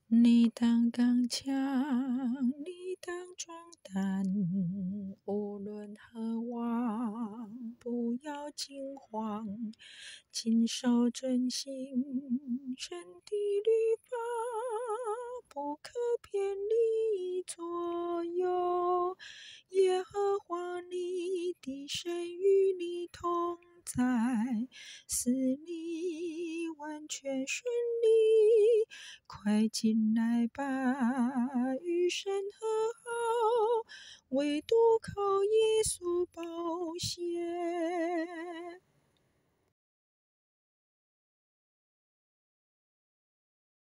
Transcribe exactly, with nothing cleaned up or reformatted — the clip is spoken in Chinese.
你当刚强，你当壮胆，无论何往，不要惊慌，谨守遵行神的律法，不可偏离左右。耶和华你的神与你同在，使你完全顺利。快进来吧，与神和好，唯独靠耶稣保险。